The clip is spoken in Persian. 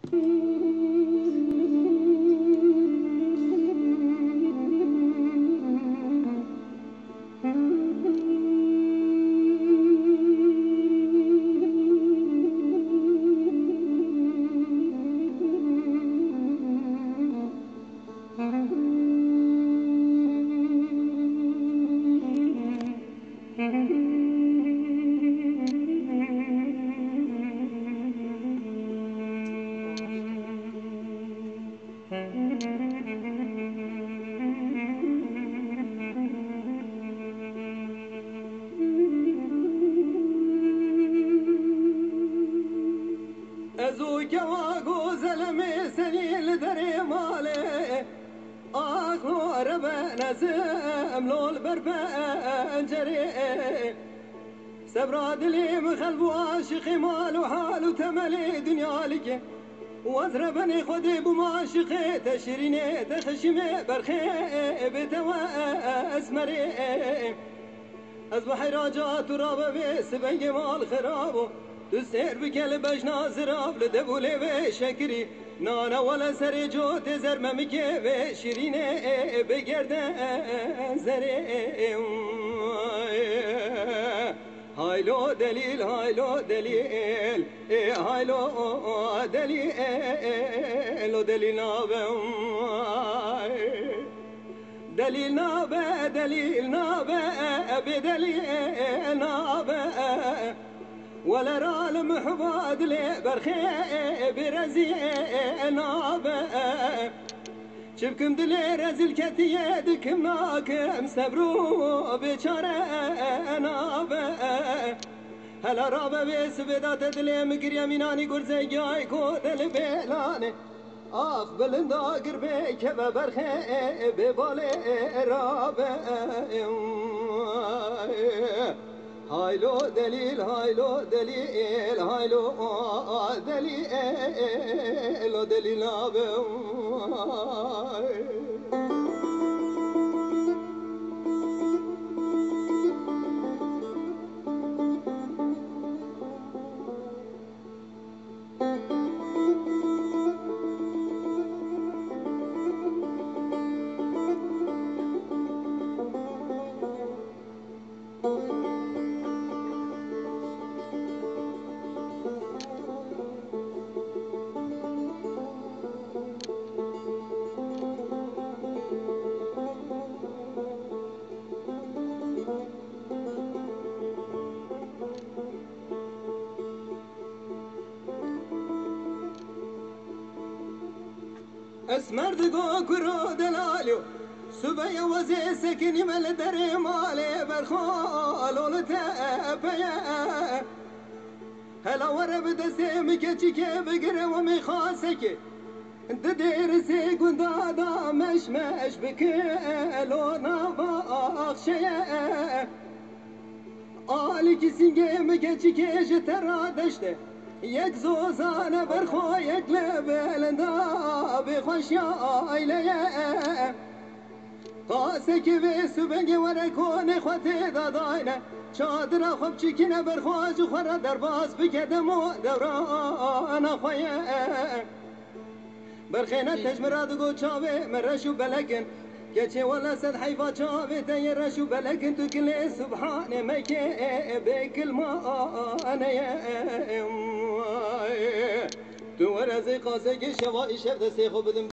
ازوك وغوزل مسني لدري مالي اخو ربا نزم لول بربا جري سبراد لي مخلب واشقي مال وحال تملي دنيا لك وازربني خدي بماشقي تشريني تخشمي برخي بتوا اسمري اصبح راجات ورابا بسبنج مال خرابو تسير بكل بجنا زراب لدبولي بشكري نانا ولا سري جو تزر ممكي بشيريني بگردن زري هايلو دليل هايلو دليل هايلو دليل دليل نابه دليل نابه دليل نابه بدليل نابه ولا رال محباد لي برخي برزي نابه شبكم دلي رزل كتي يدكم ناكم سبرو بچاره نابه هلا رابه بس بدات دلي مقريا ميناني قرزي جاي كو دل بيلاني آخ بلندا قربي كبه برخي ببالي رابه هايلو دليل هايلو دليل هايلو دليل دليل نابه اسمر دقو كرو دلاليو سبيا وزي سكني مال دري مالي برخالو لتابيا هلا ورب دسي مكتشكي بقري ومي خاسكي انت ديرسي قندادا مش بكيلو ناباق شيا آلي سنجي مكتشكي جترا دشته یک زوزانه برخو یک لبلندا بخوش یا ایلیه قاسه که به سبنگ ورکونه خواته داداینه چادر خوب چکنه برخواج خوره در باز بکدم و دوران خویه برخینه تجمراد گو چاوه مرشو بلکن گچه ولا صد حیفا چاوه تیر رشو بلکن تو کلی سبحانه مکه بکل مانه تو ورزی قاسه که شوایی شفت سیخو بدم